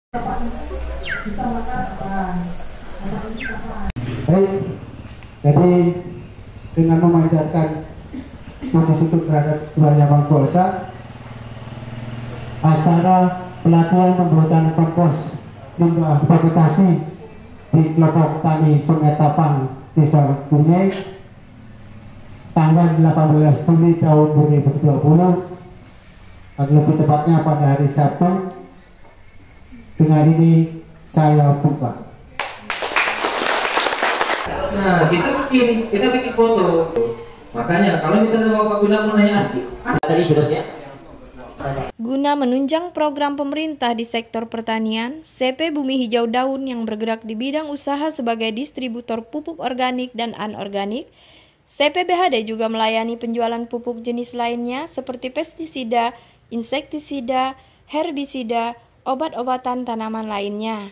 Baik, jadi dengan memanjatkan puji syukur terhadap Tuhan Yang Maha Kuasa, acara pelatihan pembuatan kompos limbah vegetasi di kelompok tani Sungai Tapang, Desa Kunyai, tanggal 18 Juli tahun 2020, atau lebih tepatnya pada hari Sabtu. Dengan ini saya buka. Nah, kita bikin foto. Makanya kalau misalnya Bapak Guna mau nanya asli, tadi sudah siap. Guna menunjang program pemerintah di sektor pertanian, CP Bumi Hijau Daun yang bergerak di bidang usaha sebagai distributor pupuk organik dan anorganik, CP BHD juga melayani penjualan pupuk jenis lainnya seperti pestisida, insektisida, herbisida, obat-obatan tanaman lainnya.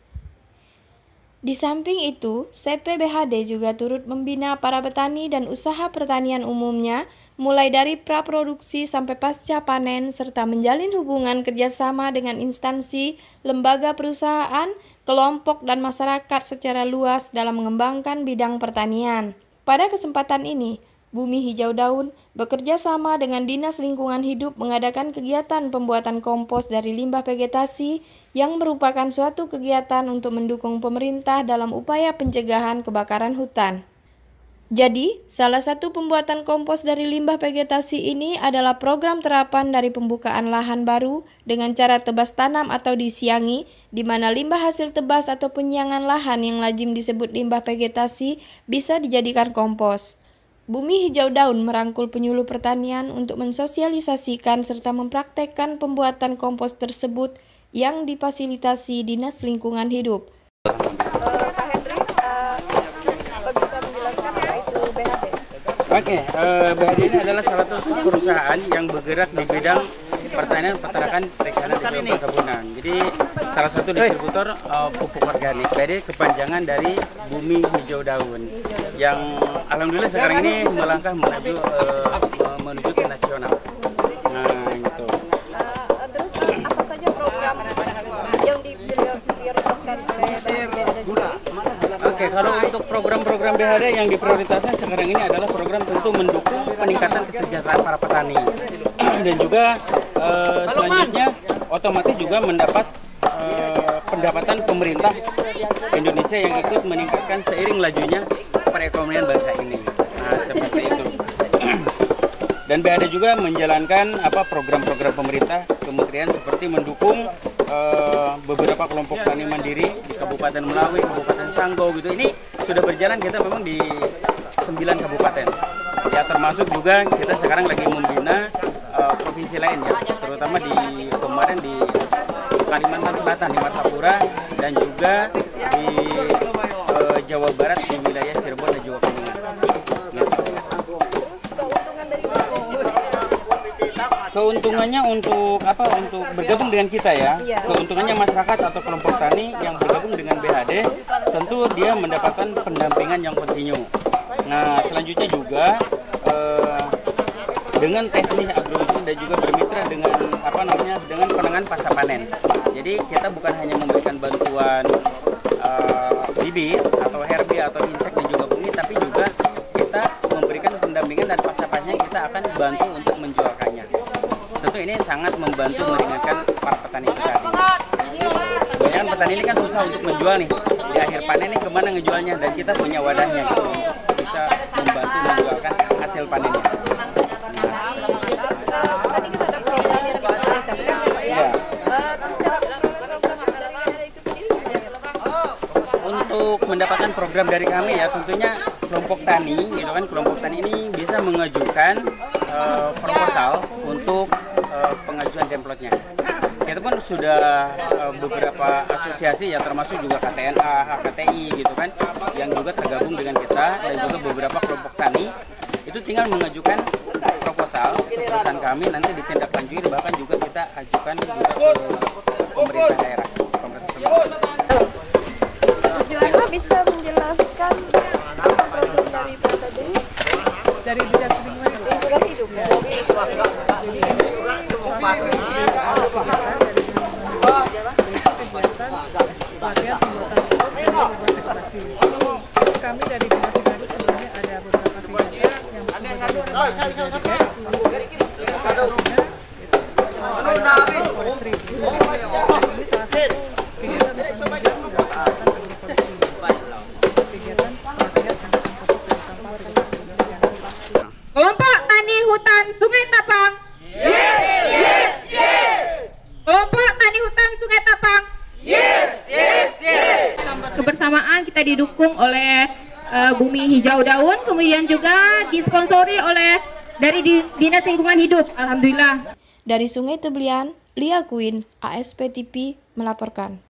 Di samping itu, CP BHD juga turut membina para petani dan usaha pertanian umumnya, mulai dari praproduksi sampai pasca panen, serta menjalin hubungan kerjasama dengan instansi, lembaga perusahaan, kelompok, dan masyarakat secara luas dalam mengembangkan bidang pertanian. Pada kesempatan ini, Bumi Hijau Daun bekerja sama dengan Dinas Lingkungan Hidup mengadakan kegiatan pembuatan kompos dari limbah vegetasi yang merupakan suatu kegiatan untuk mendukung pemerintah dalam upaya pencegahan kebakaran hutan. Jadi, salah satu pembuatan kompos dari limbah vegetasi ini adalah program terapan dari pembukaan lahan baru dengan cara tebas tanam atau disiangi, di mana limbah hasil tebas atau penyiangan lahan yang lazim disebut limbah vegetasi bisa dijadikan kompos. Bumi Hijau Daun merangkul penyuluh pertanian untuk mensosialisasikan serta mempraktekkan pembuatan kompos tersebut yang difasilitasi Dinas Lingkungan Hidup. Pak Hendri, bisa menjelaskan apa itu BHD? Oke, BHD ini adalah salah satu perusahaan yang bergerak di bidang pertanian, peternakan, perikanan, dan perkebunan. Jadi salah satu distributor pupuk organik. BHD kepanjangan dari Bumi Hijau Daun, yang alhamdulillah sekarang ini melangkah menuju ke nasional. Nah, gitu. Terus apa saja program yang diprioritaskan oleh BHD? Oke, kalau untuk program-program BHD yang diprioritaskan sekarang ini adalah program tentu mendukung peningkatan kesejahteraan para petani dan juga selanjutnya otomatis juga mendapat pendapatan pemerintah Indonesia yang ikut meningkatkan seiring lajunya perekonomian bangsa ini. Nah, seperti itu. Dan BHD juga menjalankan program-program pemerintah kementerian seperti mendukung beberapa kelompok tani mandiri di Kabupaten Melawi, Kabupaten Sanggau gitu. Ini sudah berjalan, kita memang di 9 kabupaten. Ya, termasuk juga kita sekarang lagi membina provinsi lain ya, terutama kemarin di Kalimantan Selatan di Martapura dan juga di Jawa Barat di wilayah Cirebon dan juga Kuningan. Keuntungannya untuk Untuk bergabung dengan kita ya. Keuntungannya masyarakat atau kelompok tani yang bergabung dengan BHD tentu dia mendapatkan pendampingan yang kontinu. Nah, selanjutnya juga dengan teknik agrowisata dan juga bermitra dengan dengan penanganan pasca panen. Jadi kita bukan hanya memberikan bantuan bibit atau herbi atau insek dan juga pungli, tapi juga kita memberikan pendampingan dan pasca panennya kita akan bantu untuk menjualkannya. Tentu ini sangat membantu meringankan para petani tadi. Kebanyakan petani ini kan susah untuk menjual nih. Di akhir panen ini kemana ngejualnya, dan kita punya wadahnya gitu, bisa membantu menjualkan hasil panennya. Untuk mendapatkan program dari kami ya, tentunya kelompok tani gitu kan, kelompok tani ini bisa mengajukan proposal untuk pengajuan template-nya. Kita pun sudah beberapa asosiasi ya, termasuk juga KTNA, HKTI gitu kan, yang juga tergabung dengan kita, dan juga beberapa kelompok tani itu tinggal mengajukan proposal ke perusahaan kami, nanti ditindaklanjuti, bahkan juga kita ajukan juga ke pemerintah daerah. Tujuannya bisa menjelaskan program dari BHD dari bidang lingkungan hidup. pelatihan pembuatan kompos dan berbagai edukasi. Kami dari Dinas Lingkungan sebenarnya ada beberapa kegiatan yang Kelompok Tani Hutan Sungai Tapang. Kelompok Tani Hutan Sungai Tapang. Kebersamaan kita didukung oleh Bumi Hijau Daun, kemudian juga disponsori oleh dari Dinas Lingkungan Hidup. Alhamdulillah. Dari Sungai Teblian, Lia Queen, ASP TV melaporkan.